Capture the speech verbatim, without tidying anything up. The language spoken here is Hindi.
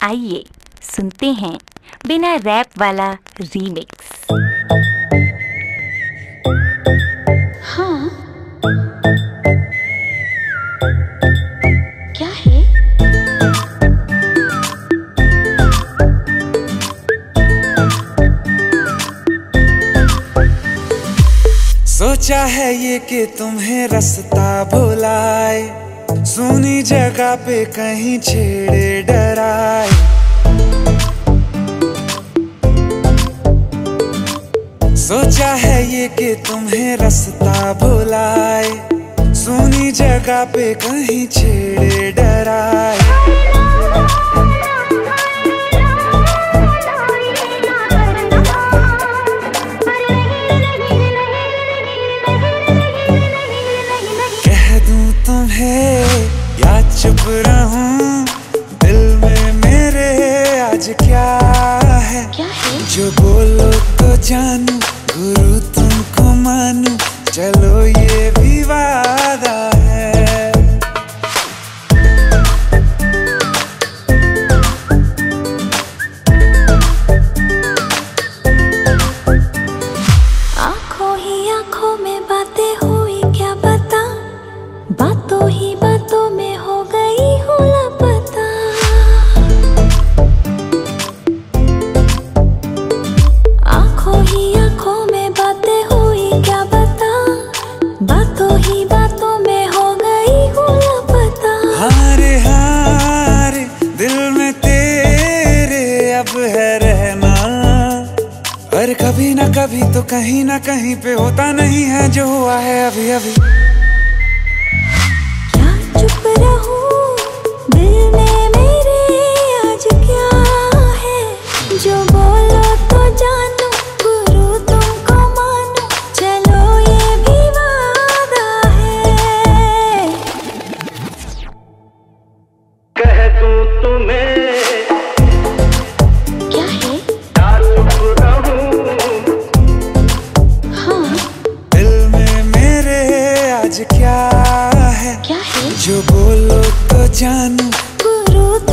आइए सुनते हैं बिना रैप वाला रीमिक्स। हाँ, क्या है? सोचा है ये कि तुम्हें रास्ता भुलाए, सुनी जगह पे कहीं छेड़े डराए। सोचा है ये कि तुम्हें रास्ता भुलाए, सुनी जगह पे कहीं छेड़े डराए। कह दूं तुम्हें या चुप रहूं, दिल में मेरे आज क्या है? क्या है? जो बोलो तो जानू, गुरु तुमको मानू, चलो ये भी वादा है। आँखों ही आँखों में बातें हुई क्या बता, बातों ही बातों में हो गई हूँ लापता। आँखों ही आँखों में बातें हुई क्या बता, बातों ही बातों में हो गई हूँ लापता। हारे हारे दिल में तेरे अब है रहना, पर कभी ना कभी तो कहीं ना कहीं पे होता नहीं है जो हुआ है अभी अभी। क्या चुप रहूं, दिल में मेरे आज क्या है? जो बोलो तो जानू, गुरु तुमको मानू, चलो ये भी वादा है। कह दूं तुम्हें क्या है? या चुप रहूं, हाँ, दिल में मेरे आज क्या है? क्या है? जो बोलो तो जानू, गुरु